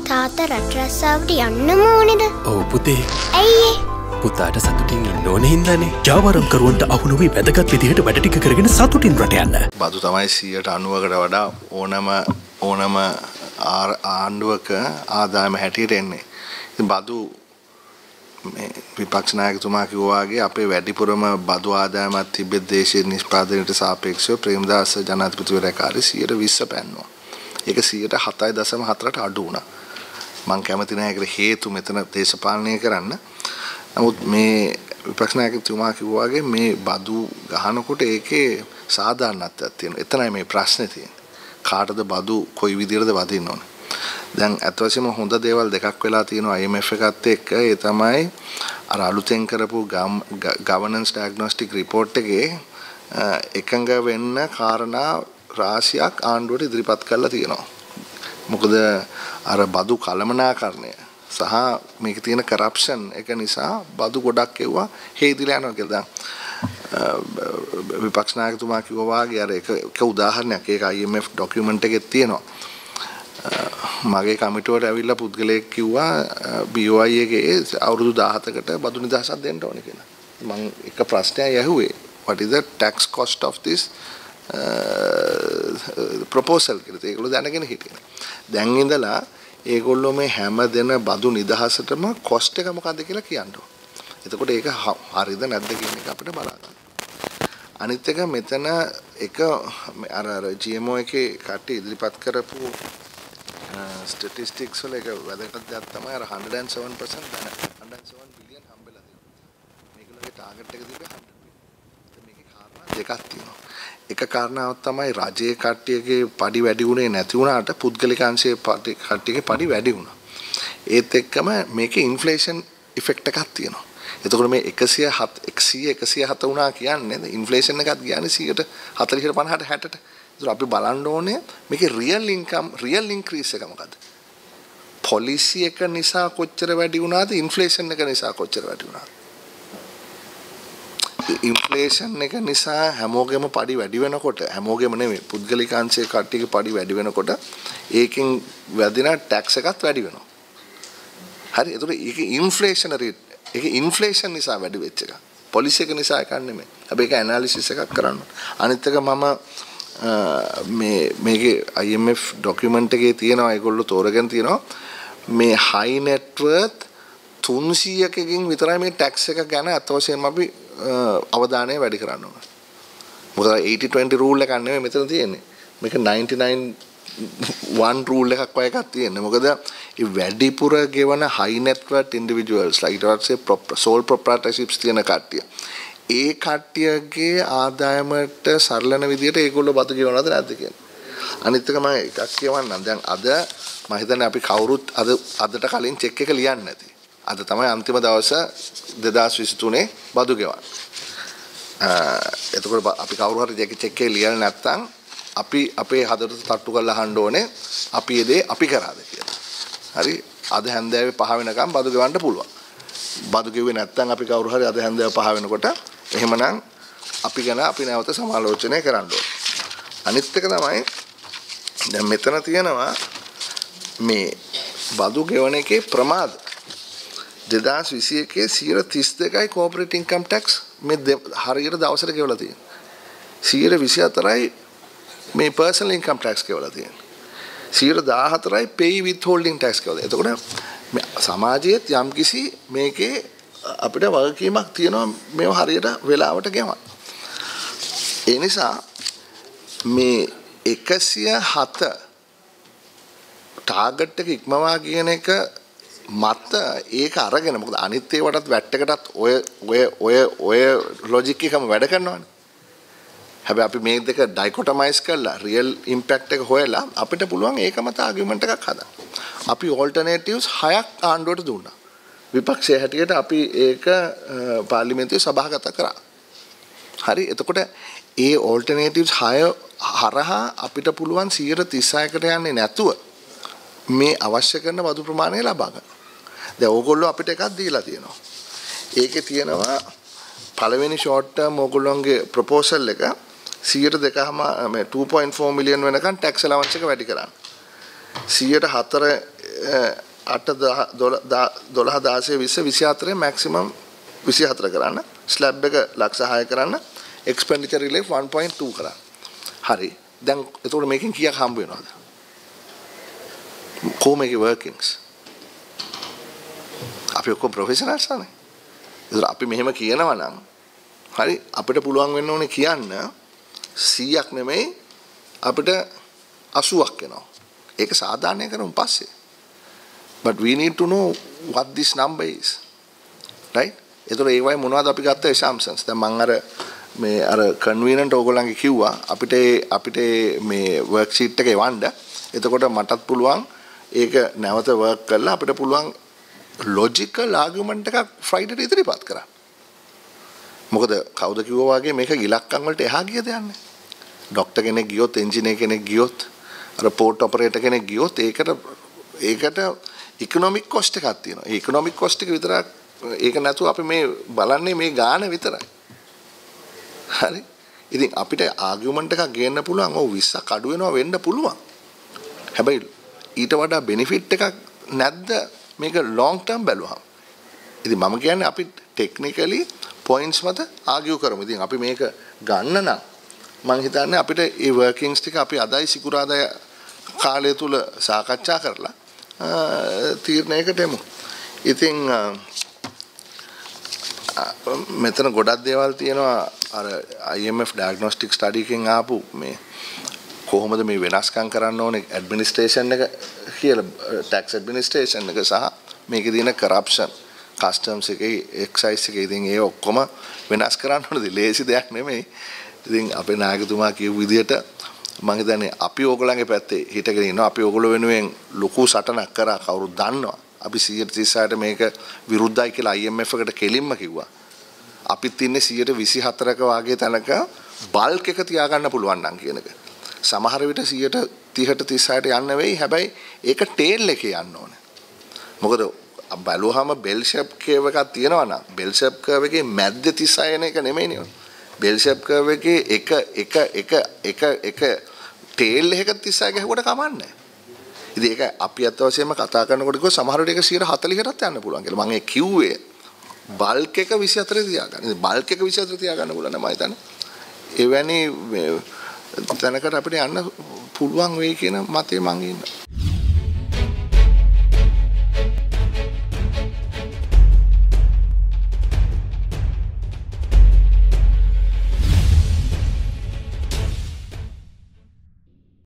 තාත්තා රට රස්සාවට යන්නම ඕනේද? ඔව් පුතේ. ඇයි ඒ? පුතාට සතුටින් ඉන්න ඕනේ හින්දානේ. ජාවාරම්කරුවන්ට අහු නොවි වැදගත් විදිහට වැඩ ටික කරගෙන සතුටින් රට යන්න. බදු තමයි 90%කට වඩා ඕනම ආණ්ඩුවක ආදායම හැටියට එන්නේ. ඉතින් බදු මේ විපක්ෂ නායකතුමා කිව්වා වගේ අපේ වැඩිපුරම බදු ආදායමක් තිබෙත් දේශීය නිෂ්පාදනයට සාපේක්ෂව ප්‍රේමදාස ජනාධිපතිවරයා කාලේ 120 පැන්නුවා. ඒක 7.4ට අඩු වුණා. මම කැමති නැහැ ඒකට හේතු මෙතන දේශපාලනය කරන්න. නමුත් මේ විපක්ෂ නායකතුමා කිව්වා වගේ මේ බදු ගහනකොට ඒකේ සාධාරණත්වයක් තියෙනවා. එතනයි මේ ප්‍රශ්නේ තියෙන්නේ. කාටද බදු කොයි විදිහටද වදින්න ඕනේ? දැන් අත් වශයෙන්ම හොඳ දේවල් දෙකක් වෙලා තියෙනවා IMF එකත් එක්ක. ඒ තමයි අර අලුතෙන් කරපු governance diagnostic report එකේ එකඟ වෙන්න කාරණා රාශියක් ආණ්ඩුවට ඉදිරිපත් කරලා තියෙනවා. මොකද අර බදු කළමනාකරණය සහ මේක තියෙන කරප්ෂන් එක නිසා බදු ගොඩක් එවුවා හේදිලා යනවා කියලා. දැන් විපක්ෂ නායකතුමා කිව්වා වගේ අර එක උදාහරණයක් ඒක IMF ડોකියුමන්ට් එකේ තියෙනවා. මගේ කමිටුවට ඇවිල්ලා පුද්ගලයෙක් කිව්වා BOI එකේ අවුරුදු 17කට බදු නිදහසක් දෙන්න ඕනේ කියලා. මම එක ප්‍රශ්නයක් ඇහුවේ what is the tax cost of this proposal කියලා. ඒගොල්ලෝ දැනගෙන හිටියේ. දැන් ඉඳලා ඒගොල්ලෝ මේ හැම දෙන බදු නිදහසටම cost එක මොකද්ද කියලා කියනවා. එතකොට ඒක හරිද නැද්ද කියන එක අපිට බලා ගන්න. අනිත් එක මෙතන එක අර GMO එකේ කට්ටිය ඉදිරිපත් කරපු statistics වල එක වැදගත් දෙයක් තමයි අර 107% 107 බිලියන් හම්බෙලා තියෙනවා. මේගොල්ලෝගේ ටාගට් එක තිබ්බේ 100 බිලියන්. මේකේ කාරණා දෙකක් තියෙනවා. එක කාරණාවක් තමයි රජයේ කට්ටියගේ පඩි වැඩි වුණේ නැති වුණාට පුද්ගලික අංශයේ කට්ටියගේ පඩි වැඩි වුණා. ඒත් එක්කම මේකේ ඉන්ෆ්ලේෂන් ඉෆෙක්ට් එකක් තියෙනවා. එතකොට මේ 107 වුණා කියන්නේ ඉන්ෆ්ලේෂන් එකත් කියන්නේ 140 50ට 60ට. ඒතර අපි බලන්න ඕනේ මේකේ රියල් ඉන්කම් රියල් ඉන්ක්‍රීස් එක මොකද්ද? පොලිසි එක නිසා කොච්චර වැඩි වුණාද ඉන්ෆ්ලේෂන් එක නිසා කොච්චර වැඩි වුණාද? ඉන්ෆ්ලේෂන් එක නිසා හැමෝගෙම පඩි වැඩි වෙනකොට හැමෝගෙම නෙමෙයි පුද්ගලික අංශයේ කට්ටියගේ පඩි වැඩි වෙනකොට ඒකෙන් වැදින ටැක්ස් එකත් වැඩි වෙනවා. හරි. ඒතර ඒක ඉන්ෆ්ලේෂනරි ඒක ඉන්ෆ්ලේෂන් නිසා වැඩි වෙච්ච එක. පොලිසි එක නිසා එකක් නෙමෙයි. හැබැයි ඒක ඇනාලිසිස් එකක් කරන්න. අනිත් එක මම මේකේ IMF ડોකියුමන්ට් එකේ තියෙනවා ඒගොල්ලෝ තෝරගෙන තියෙනවා මේ high net worth 300කකින් විතරයි මේ ටැක්ස් එක ගැන අතවශ්‍යම අපි අවධානය වැඩි කරන්න ඕන. මොකද 80-20 රූල් එකක් නෙමෙයි මෙතන තියෙන්නේ. මේක 99-1 රූල් එකක් වගේ එකක් තියෙන්නේ. මොකද මේ වැඩිපුර ගෙවන high net worth individuals like ඊට පස්සේ sole proprietorships තියෙන කට්ටිය. ඒ කට්ටියගේ ආදායමට සරලන විදිහට ඒගොල්ලෝ බදු ගෙවනවද නැද්ද කියන්නේ. අනිත් එක මම එකක් කියවන්නම්. දැන් අද මම හිතන්නේ අපි කවුරුත් අදට කලින් චෙක් එක ලියන්නේ නැති. අද තමයි අන්තිම දවස 2023 බදු ගෙවන්න. එතකොට අපි කවුරු හරි චෙක් එකේ ලියලා නැත්නම් අපි අපේ හදවත තට්ටු කරලා අහන්න ඕනේ අපි ඒ දේ අපි කරාද කියලා. හරි. අද හැන්දෑවේ 5 වෙනකම් බදු ගෙවන්න පුළුවන්. බදු ගෙවුවේ නැත්නම් අපි කවුරු හරි අද හැන්දෑව 5 වෙනකොට එහෙමනම් අපි ගැන අපි නැවත සමාලෝචනය කරන්න ඕනේ. අනිත් එක තමයි දැන් මෙතන තියෙනවා මේ බදු ගෙවන එකේ ප්‍රමාද 2021 32යි corporate income tax මේ හරියට දවසට ගෙවලා තියෙනවා. 24යි මේ personal income tax ගෙවලා තියෙනවා. 14යි pay withholding tax ගෙවලා. එතකොට සමාජයේත් යම්කිසි මේකේ අපිට වගකීමක් තියෙනවා මේව හරියට වෙලාවට ගෙවන්න. ඒ නිසා මේ 107 ටාගට් එක ඉක්මවා කියන එක මත ඒක අරගෙන මොකද අනිත් ඒවටත් වැට් එකටත් ඔය ලොජික් එකම වැඩ කරනවානේ. හැබැයි අපි මේ දෙක ඩයිකොටමයිස් කරලා රියල් ඉම්පැක්ට් එක හොයලා අපිට පුළුවන් ඒක මත ආගියුමන්ට් එකක් හදන්න. අපි ඔල්ටර්නේටිව්ස් 6ක් ආණ්ඩුවට දුන්නා. විපක්ෂයේ හැටියට අපි ඒක පාර්ලිමේන්තුවේ සභාගත කරා. හරි. එතකොට ඒ ඔල්ටර්නේටිව්ස් 6 හරහා අපිට පුළුවන් 36කට යන්නේ නැතුව මේ අවශ්‍ය කරන බදු ප්‍රමාණය ලබා ගන්න. දැන් ඕගොල්ලෝ අපිට එකක් දීලා තියෙනවා. ඒකේ තියෙනවා පළවෙනි ෂෝට් ටර්ම් ඕගොල්ලෝගේ ප්‍රොපෝසල් එක 2.4 මිලියන් වෙනකන් ටැක්ස් ඇලවන්ස් එක වැඩි කරන්න. 4 8 12 16 20 24 මැක්සිමම් 24 කරන්න ස්ලැබ් එක ලක්ෂ 6 කරන්න එක්ස්පෙන්ඩිචර් රිලීෆ් 1.2 කරන්න හරි දැන් එතකොට මේකෙන් කීයක් හම්බ වෙනවද කොහොම මේකේ වර්කින්ග්ස් අපි ඔක්කොම ප්‍රොෆෙෂනල්ස් නේ ඒතර අපි මෙහෙම කියනවා නම් හරි අපිට පුළුවන් වෙන්න ඕනේ කියන්න 100ක් නෙමෙයි අපිට 80ක් එනවා ඒක සාධාරණය කරමු පස්සේ but we need to know what this number is right ඒතර ඒ වගේ මොනවද අපි ගත්ත assumptions දැන් මම අර convenient ඕගොල්ලන්ගේ කිව්වා අපිට මේ worksheet එක එවන්න එතකොට මටත් පුළුවන් ඒක නැවත work කරලා අපිට පුළුවන් logical argument එකක් Friday ඉදිරිපත් කරන්න මොකද කවුද කිව්වා වගේ මේක ඉලක්කම් වලට එහා ගියද යන්නේ ડોක්ටර් කෙනෙක් ගියොත් එන්ජිනියර් කෙනෙක් ගියොත් අර පෝර්ට් ඔපරේටර් කෙනෙක් ගියොත් ඒකට ඉකොනොමික් කොස්ට් එකක් තියෙනවා. ඒ ඉකොනොමික් කොස්ට් එක විතරක් ඒක නැතුව අපි මේ බලන්නේ මේ ගාන විතරයි. හරි. ඉතින් අපිට ආගියුමන්ට් එකක් ගේන්න පුළුවන්. ඔව් 20ක් අඩු වෙනවා වෙන්න පුළුවන්. හැබැයි ඊට වඩා බෙනිෆිට් එකක් නැද්ද මේක ලොන්ග් ටර්ම් බැලුවහම. ඉතින් මම කියන්නේ අපි ටෙක්නිකලි පොයින්ට්ස් මත ආගියු කරමු. ඉතින් අපි මේක ගන්න නම් මම හිතන්නේ අපිට මේ වර්කින්ග්ස් ටික අපි අදයි සිකුරාදා කාලය තුල සාකච්ඡා කරලා තීරණයකට එමු. ඉතින් මෙතන ගොඩක් දේවල් තියෙනවා අර IMF diagnostic study එකෙන් ආපු මේ කොහොමද මේ වෙනස්කම් කරන්න ඕනේ ඇඩ්මිනිස්ට්‍රේෂන් එක කියලා ටැක්ස් ඇඩ්මිනිස්ට්‍රේෂන් එක සහ මේකේ තියෙන කරප්ෂන් කස්ටම්ස් එකේ එක්සයිස් එකේ ඉතින් ඒ ඔක්කොම වෙනස් කරන්න ඕනද ලේසි දෙයක් නෙමෙයි. ඉතින් අපේ නායකතුමා කියපු විදිහට මම හිතන්නේ අපි ඕගොල්ලන්ගේ පැත්තේ හිටගෙන ඉන්නවා. අපි ඕගොල්ලෝ වෙනුවෙන් ලොකු සටනක් කරා කවුරුත් දන්නවා. අපි 136ට මේක විරුද්ධයි කියලා IMF එකට කෙලින්ම කිව්වා. අපිත් ඉන්නේ 124ක වාගේ තැනක බල්ක් එක තියාගන්න පුළුවන් නම් කියන එක. සමහර විට 130ට 36ට යන්න වෙයි. හැබැයි ඒක ටේල් එකේ යන්න ඕනේ. මොකද බලුවාම බෙල් ෂේප් කර්ව් එකක් තියෙනවා නම් බෙල් ෂේප් කර්ව් එකේ මැද්ද 36 එන එක නෙමෙයි නේ. බෙල් ෂේප් කර්ව් එකේ එක ටේල් එකක 36 ගහුවට කමන්නේ. ඉතින් ඒක අපි අත් වශයෙන්ම කතා කරනකොට කිව්ව සමහර විට ඒක 140කටත් යන්න පුළුවන් කියලා. මම ඒ කිව්වේ බල්ක් එක 24 තියාගන්න. ඉතින් බල්ක් එක 24 තියාගන්න පුළුවන් නේද මම හිතන්නේ. එවැනි තැනකට අපිට යන්න පුළුවන් වෙයි කියන මතේ මම ඉන්නවා.